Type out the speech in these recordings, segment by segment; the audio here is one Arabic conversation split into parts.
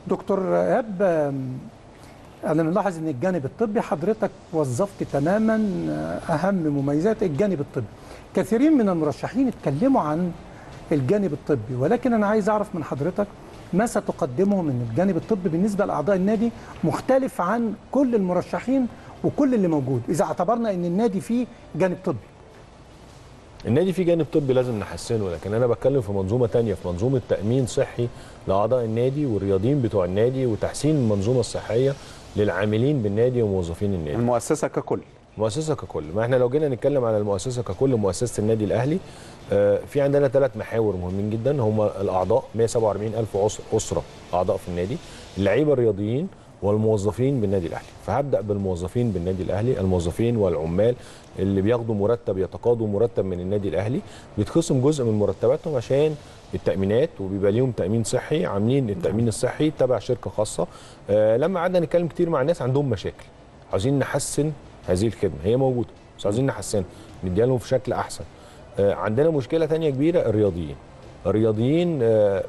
دكتور ايهاب، انا ملاحظ ان الجانب الطبي حضرتك وظفت تماما اهم مميزات الجانب الطبي. كثيرين من المرشحين اتكلموا عن الجانب الطبي، ولكن انا عايز اعرف من حضرتك ما ستقدمه من الجانب الطبي بالنسبه لاعضاء النادي مختلف عن كل المرشحين وكل اللي موجود، اذا اعتبرنا ان النادي فيه جانب طبي. النادي فيه جانب طبي لازم نحسنه، لكن انا بتكلم في منظومه ثانيه، في منظومه تامين صحي لاعضاء النادي والرياضيين بتوع النادي، وتحسين المنظومه الصحيه للعاملين بالنادي وموظفين النادي. المؤسسه ككل. المؤسسه ككل. ما احنا لو جينا نتكلم على المؤسسه ككل، مؤسسه النادي الاهلي في عندنا 3 محاور مهمين جدا، هم الاعضاء 147,000 اسره اعضاء في النادي، اللعيبه الرياضيين والموظفين بالنادي الاهلي. فهبدا بالموظفين بالنادي الاهلي، الموظفين والعمال اللي بياخدوا مرتب، يتقاضوا مرتب من النادي الاهلي، بيتخصم جزء من مرتباتهم عشان التامينات، وبيبقى ليهم تامين صحي، عاملين التامين الصحي تبع شركه خاصه. لما قعدنا نتكلم كتير مع الناس عندهم مشاكل، عاوزين نحسن هذه الخدمه، هي موجوده بس عاوزين نحسنها، نديها لهم في شكل احسن. عندنا مشكله ثانيه كبيره، الرياضيين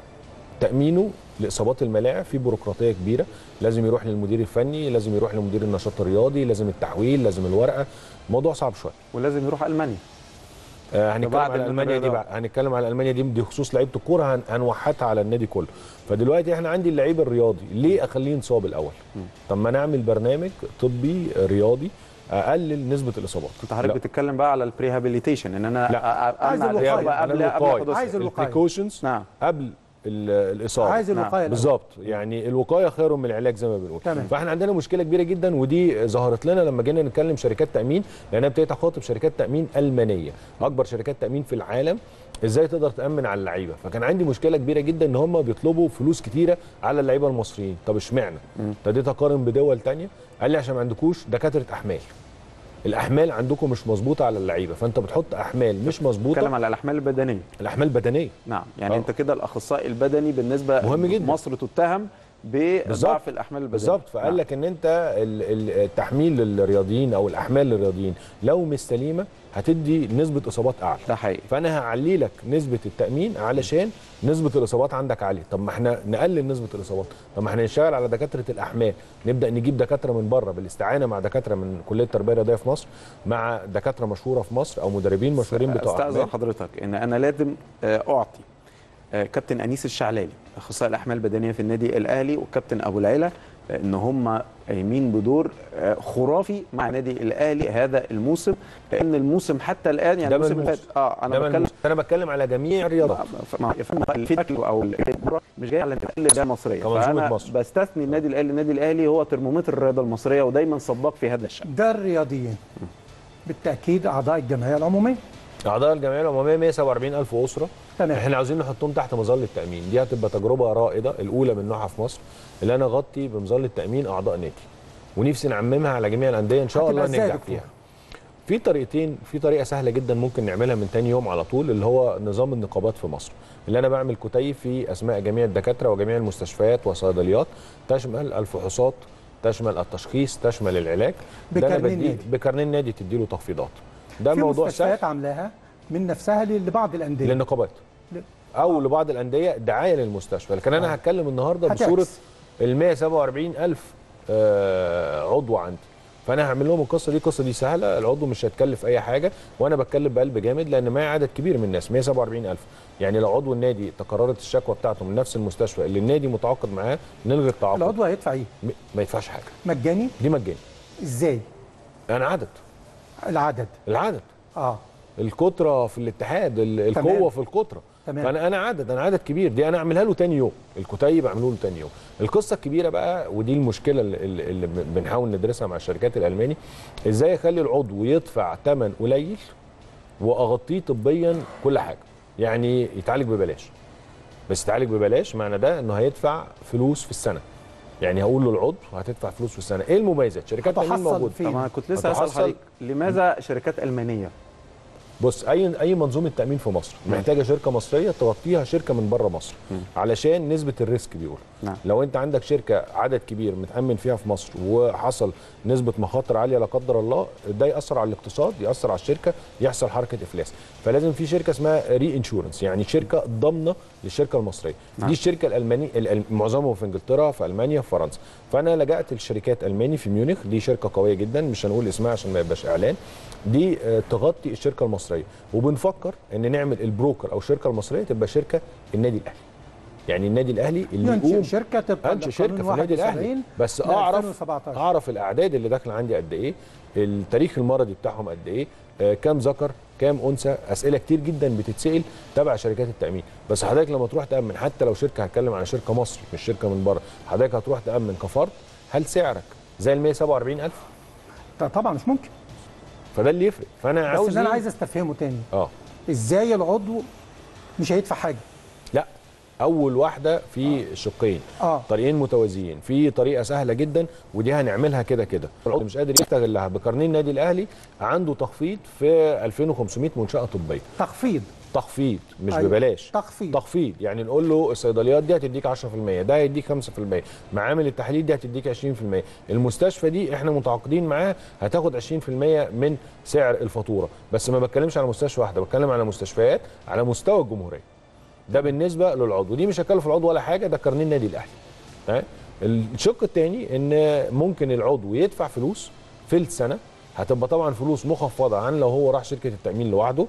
تامينه لاصابات الملاعب في بيروقراطيه كبيره، لازم يروح للمدير الفني، لازم يروح لمدير النشاط الرياضي، لازم التحويل، لازم الورقه، الموضوع صعب شويه. ولازم يروح المانيا. هنتكلم على المانيا دي بقى، هنتكلم على المانيا دي خصوص لعيبه الكوره، هنوحدها على النادي كله. فدلوقتي احنا عندي اللعيب الرياضي، ليه اخليه ينصاب الاول؟ طب ما نعمل برنامج طبي رياضي اقلل نسبه الاصابات. انت حضرتك بتتكلم بقى على البريهابيليتيشن، ان انا عايز الوقايه، عايز البريكوشنز قبل الاصابه، عايز الوقايه بالظبط. يعني الوقايه خير من العلاج زي ما بنقول. فاحنا عندنا مشكله كبيره جدا، ودي ظهرت لنا لما جينا نتكلم شركات تامين، لان انا ابتديت اخاطب شركات تامين المانيه، اكبر شركات تامين في العالم، ازاي تقدر تامن على اللعيبه. فكان عندي مشكله كبيره جدا ان هم بيطلبوا فلوس كتيره على اللعيبه المصريين. طب اشمعنى؟ ابتديت اقارن بدول ثانيه، قال لي عشان ما عندكوش دكاتره احمال، الاحمال عندكم مش مظبوطه على اللعيبه، فانت بتحط احمال مش مظبوطه. بتتكلم على الاحمال البدنيه. الاحمال البدنيه، نعم. يعني انت كده الاخصائي البدني بالنسبه مهم جدا، مصر تتهم بضعف الاحمال البدنيه. بالظبط. فقال لك ان انت التحميل للرياضيين او الاحمال للرياضيين لو مش سليمه هتدي نسبه اصابات اعلى. ده حقيقي. فانا هعلي لك نسبه التامين علشان نسبه الاصابات عندك عاليه. طب ما احنا نقلل نسبه الاصابات، طب ما احنا نشتغل على دكاتره الاحمال، نبدا نجيب دكاتره من بره بالاستعانه مع دكاتره من كليه التربيه الرياضيه في مصر، مع دكاتره مشهوره في مصر او مدربين مشهورين بتوع احمال. استاذن حضرتك ان انا لازم اعطي كابتن انيس الشعلالي اخصائي الاحمال البدنيه في النادي الاهلي وكابتن ابو العيله ان هم قايمين بدور خرافي مع النادي الاهلي هذا الموسم، لان الموسم حتى الان يعني الموسم اللي فات انا بتكلم على جميع الرياضات. او مش جاي على الرياضه المصريه، فانا مصر. بستثني النادي الاهلي. النادي الاهلي هو ترمومتر الرياضه المصريه ودايما سباق في هذا الشان. ده الرياضيين بالتاكيد اعضاء الجمعيه العموميه. اعضاء الجمعيه العموميه 147,000 اسره. تمام. احنا عاوزين نحطهم تحت مظله التامين، دي هتبقى تجربه رائده الاولى من نوعها في مصر، اللي انا اغطي بمظله التامين اعضاء نادي، ونفسي نعممها على جميع الانديه ان شاء الله ننجح فيها. في طريقتين، في طريقه سهله جدا ممكن نعملها من ثاني يوم على طول، اللي هو نظام النقابات في مصر، اللي انا بعمل كتيب في اسماء جميع الدكاتره وجميع المستشفيات والصيدليات، تشمل الفحوصات، تشمل التشخيص، تشمل العلاج. بكارنيه النادي تدي له تخفيضات. ده موضوع سهل. في مستشفيات عاملاها من نفسها لبعض الانديه، للنقابات او لبعض الانديه دعايه للمستشفى. لكن انا هتكلم النهارده بصوره ال 147,000 عضو عندي، فانا هعمل لهم القصه دي سهله، العضو مش هيتكلف اي حاجه، وانا بتكلم بقلب جامد لان معايا عدد كبير من الناس. 147,000 يعني لو عضو النادي تكررت الشكوى بتاعته من نفس المستشفى اللي النادي متعاقد معاه، نلغي التعاقد. العضو هيدفع ايه؟ ما يدفعش حاجه. مجاني؟ دي مجاني. ازاي؟ انا عدد الكتره في الاتحاد، القوه في الكتره. فانا عدد كبير، دي انا اعملها له تاني يوم، الكتيب اعمله له تاني يوم. القصه الكبيره بقى، ودي المشكله اللي بنحاول ندرسها مع الشركات الالماني، ازاي اخلي العضو يدفع ثمن قليل واغطيه طبيا كل حاجه. يعني يتعالج ببلاش، بس يتعالج ببلاش معنى ده انه هيدفع فلوس في السنه. يعني هقول له العضو هتدفع فلوس في السنه. ايه المميزات؟ شركات تامين موجوده. طبعا كنت لسه اسال حضرتك لماذا شركات المانيه؟ بص، اي منظومه تامين في مصر محتاجه شركه مصريه تغطيها شركه من بره مصر علشان نسبه الريسك بيقول. نعم. لو انت عندك شركه عدد كبير متامن فيها في مصر وحصل نسبه مخاطر عاليه لا قدر الله، ده ياثر على الاقتصاد، ياثر على الشركه، يحصل حركه افلاس. فلازم في شركه اسمها ري انشورنس، يعني شركه ضامنه للشركه المصريه. نعم. دي الشركه الالمانيه، معظمهم في انجلترا، في المانيا، في فرنسا. فانا لجأت لشركات الماني في ميونخ، دي شركه قويه جدا مش هنقول اسمها عشان ما يبقاش اعلان، دي تغطي الشركه المصريه. وبنفكر ان نعمل البروكر او الشركه المصريه تبقى شركه النادي الاهلي. يعني النادي الاهلي اللي يقوم شركه تبقى انشئ شركه في النادي الاهلي، بس اعرف الاعداد اللي داخله عندي قد ايه، التاريخ المرضي بتاعهم قد ايه، كام ذكر كام انثى، اسئله كتير جدا بتتسال تبع شركات التامين. بس حضرتك لما تروح تامن، حتى لو شركه، هتكلم عن شركه مصري مش شركه من بره، حضرتك هتروح تامن كفرد، هل سعرك زي ال 147,000؟ طبعا مش ممكن. فده اللي يفرق. فانا عاوز، بس اللي انا عايز استفهمه تاني، ازاي العضو مش هيدفع حاجه؟ لا، اول واحده في شقين، طريقين متوازيين. في طريقه سهله جدا ودي هنعملها كده كده، العضو مش قادر يستغلها بقرنين النادي الاهلي، عنده تخفيض في 2500 منشاه طبيه. تخفيض مش ببلاش، تخفيض. يعني نقول له الصيدليات دي هتديك 10%، ده هيديك 5%، معامل التحليل دي هتديك 20%، المستشفى دي احنا متعاقدين معاها هتاخد 20% من سعر الفاتوره. بس ما بتكلمش على مستشفى واحده، بتكلم على مستشفيات على مستوى الجمهوريه. ده بالنسبه للعضو، ودي مش هكلف العضو ولا حاجه، ده قرنين النادي الاهلي. الشق الثاني ان ممكن العضو يدفع فلوس في السنه، هتبقى طبعا فلوس مخفضه عن لو هو راح شركه التامين لوحده،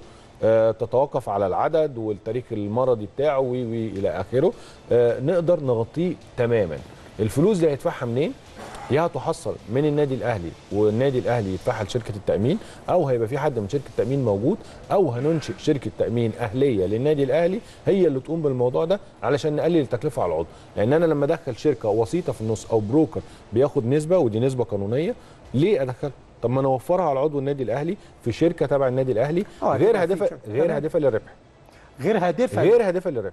تتوقف على العدد والتاريخ المرضي بتاعه والى اخره، نقدر نغطيه تماما. الفلوس دي هيدفعها منين؟ يا هتحصل من النادي الاهلي والنادي الاهلي يدفعها لشركه التامين، او هيبقى في حد من شركه التامين موجود، او هننشئ شركه تامين اهليه للنادي الاهلي هي اللي تقوم بالموضوع ده علشان نقلل التكلفه على العضو. لان انا لما ادخل شركه وسيطه في النص او بروكر بياخد نسبه، ودي نسبه قانونيه، ليه ادخل؟ طب ما انا اوفرها على عضو النادي الاهلي في شركه تبع النادي الاهلي غير هادفه للربح. غير هادفه للربح.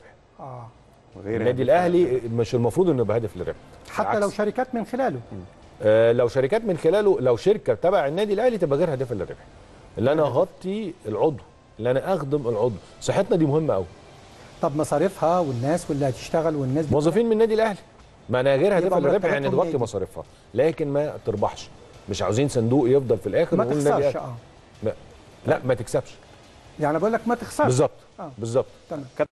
النادي الاهلي مش المفروض انه يبقى هادف للربح، حتى لو شركات من خلاله. لو شركات من خلاله، لو شركه تبع النادي الاهلي تبقى غير هادفه للربح. اللي انا اغطي العضو، اللي انا اخدم العضو، صحتنا دي مهمه قوي. طب مصاريفها والناس واللي هتشتغل والناس موظفين من النادي الاهلي، ما انا غير هادفه للربح، يعني تغطي مصاريفها لكن ما تربحش. مش عاوزين صندوق يفضل في الاخر ما تخسرش. لا ما تكسبش، يعني بقول لك ما تخسرش بالظبط. بالظبط. تمام.